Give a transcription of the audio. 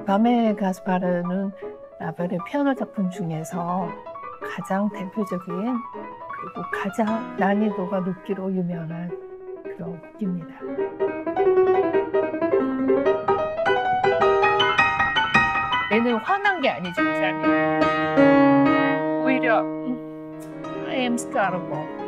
밤에 가스파르는 라벨의 피아노 작품 중에서 가장 대표적인 그리고 가장 난이도가 높기로 유명한 그런 곡입니다. 얘는 화난 게 아니죠, 이 사람이. 오히려 I am scarable.